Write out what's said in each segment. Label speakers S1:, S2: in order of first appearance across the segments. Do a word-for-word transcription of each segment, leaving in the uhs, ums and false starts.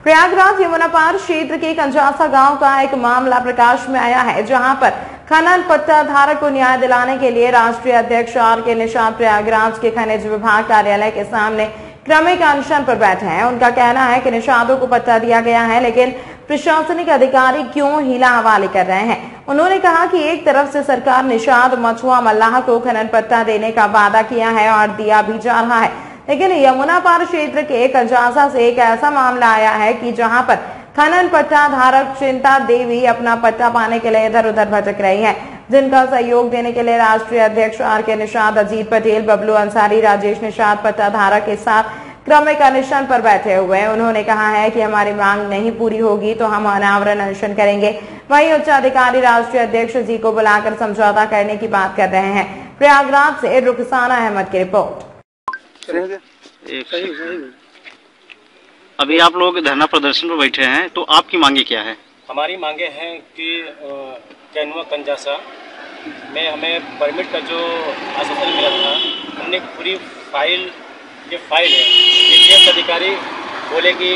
S1: प्रयागराज यमुना पार क्षेत्र के कंजासा गांव का एक मामला प्रकाश में आया है, जहां पर खनन पट्टा धारक को न्याय दिलाने के लिए राष्ट्रीय अध्यक्ष आर के निषाद प्रयागराज के खनिज विभाग कार्यालय के सामने क्रमिक अनशन पर बैठे हैं। उनका कहना है कि निषादों को पट्टा दिया गया है, लेकिन प्रशासनिक अधिकारी क्यों हीला हवाले कर रहे हैं। उन्होंने कहा कि एक तरफ से सरकार निषाद मछुआ मल्लाह को खनन पट्टा देने का वादा किया है और दिया भी जा रहा है, लेकिन यमुना पार क्षेत्र के कंजासा से एक ऐसा मामला आया है कि जहां पर खनन पट्टा धारक चिंता देवी अपना पट्टा पाने के लिए इधर उधर भटक रही है, जिनका सहयोग देने के लिए राष्ट्रीय अध्यक्ष आर के निषाद, अजीत पटेल, बबलू अंसारी, राजेश निषाद पट्टा धारक के साथ क्रमिक अनशन पर बैठे हुए हैं। उन्होंने कहा है कि हमारी मांग नहीं पूरी होगी तो हम अनावरण अनशन करेंगे। वहीं उच्च अधिकारी राष्ट्रीय अध्यक्ष जी को बुलाकर समझौता करने की बात कर रहे हैं। प्रयागराज से रुखसाना अहमद की रिपोर्ट।
S2: अभी आप लोग धरना प्रदर्शन पर बैठे हैं, तो आपकी मांगे क्या है?
S3: हमारी मांगे हैं कि कैनुआ कंजासा में हमें परमिट का जो आश्वासन मिला था, हमने पूरी फाइल ये फाइल है, ये केस अधिकारी बोले कि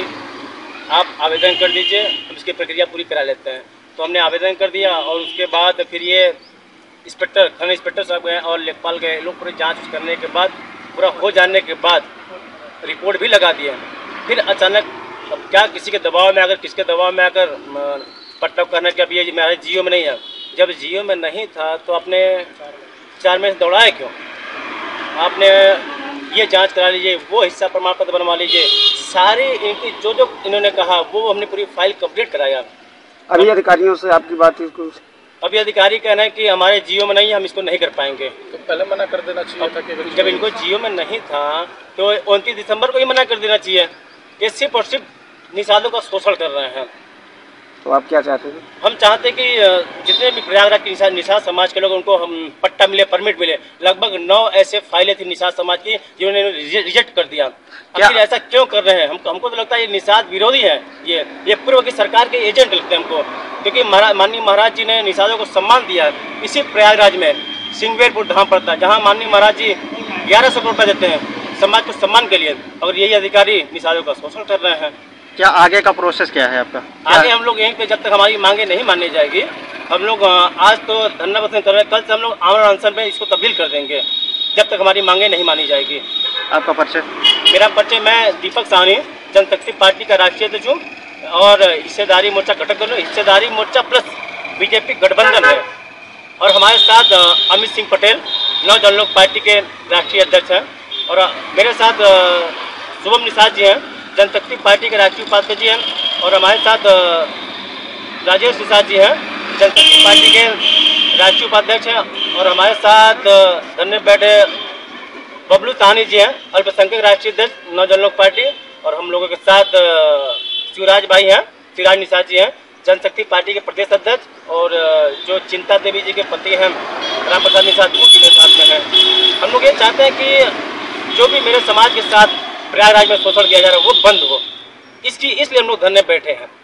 S3: आप आवेदन कर दीजिए, हम इसकी प्रक्रिया पूरी करा लेते हैं। तो हमने आवेदन कर दिया और उसके बाद फिर ये इंस्पेक्टर खनन इंस्पेक्टर साहब गए और लेखपाल गए, लोग पूरी जाँच करने के बाद पूरा हो जाने के बाद रिपोर्ट भी लगा दिए। फिर अचानक अब क्या किसी के दबाव में आकर किसके दबाव में आकर पट्टा करना कि अब ये मेरे जियो में नहीं है। जब जियो में नहीं था तो आपने चार महीने दौड़ाए क्यों? आपने ये जांच करा लीजिए, वो हिस्सा प्रमाण पत्र बनवा लीजिए, सारी इनकी जो जो इन्होंने कहा वो हमने पूरी फाइल कंप्लीट कराया।
S4: अभी अधिकारियों से आपकी बात है?
S3: अभी अधिकारी कहना है कि हमारे जियो में नहीं है, हम इसको नहीं कर पाएंगे।
S4: तो पहले मना कर देना चाहिए था कि
S3: जब इनको जियो में नहीं था तो उनतीस दिसंबर को ही मना कर देना चाहिए। ये सिर्फ और सिर्फ निषादों का शोषण कर रहे हैं।
S4: तो आप क्या चाहते हैं?
S3: हम चाहते कि जितने भी प्रयागराज के निषाद निषाद समाज के लोग उनको हम पट्टा मिले, परमिट मिले। लगभग नौ ऐसे फाइलें थी निषाद समाज की जिन्होंने रिजेक्ट कर दिया। आखिर ऐसा क्यों कर रहे हैं? हम हमको तो लगता है ये निषाद विरोधी है, ये ये पूर्व की सरकार के एजेंट लगते हैं हमको, क्योंकि माननीय महाराज जी ने निषादों को सम्मान दिया। इसी प्रयागराज में सिंगवेरपुर धाम पड़ता है, जहाँ माननीय महाराज जी ग्यारह सौ रुपये देते हैं समाज को सम्मान के लिए, और यही अधिकारी निषादों का शोषण कर रहे हैं।
S2: क्या आगे का प्रोसेस क्या है आपका?
S3: आगे हम लोग यहीं पे जब तक हमारी मांगे नहीं मानी जाएगी, हम लोग आज तो धरना प्रदर्शन कर रहे हैं, कल से हम लोग आमरण अनशन में इसको तब्दील कर देंगे जब तक हमारी मांगे नहीं मानी जाएगी।
S2: आपका परिचय?
S3: मेरा परिचय, मैं दीपक साहनी, जनशक्ति पार्टी का राष्ट्रीय अध्यक्ष हूँ और हिस्सेदारी मोर्चा घटक दोनों, हिस्सेदारी मोर्चा प्लस बीजेपी गठबंधन है। और हमारे साथ अमित सिंह पटेल नव जनलोक पार्टी के राष्ट्रीय अध्यक्ष हैं, और मेरे साथ शुभम निषाद जी हैं, जनशक्ति पार्टी के राष्ट्रीय उपाध्यक्ष जी हैं, और हमारे साथ राजेश निषाद जी हैं, जनशक्ति पार्टी के राष्ट्रीय उपाध्यक्ष हैं, और हमारे साथ धरने बैठे बबलू साहनी जी हैं, अल्पसंख्यक राष्ट्रीय अध्यक्ष नव जनलोक पार्टी, और हम लोगों के साथ शिवराज भाई हैं, शिवराज निषाद जी हैं, जनशक्ति पार्टी के प्रदेश अध्यक्ष, और जो चिंता देवी जी के पति हैं राम प्रसाद निषाद, वो भी मेरे साथ में हैं। हम लोग ये चाहते हैं कि जो भी मेरे समाज के साथ प्रयागराज में शोषण किया जा रहा है वो बंद हो, इसकी इसलिए हम लोग धरने बैठे हैं।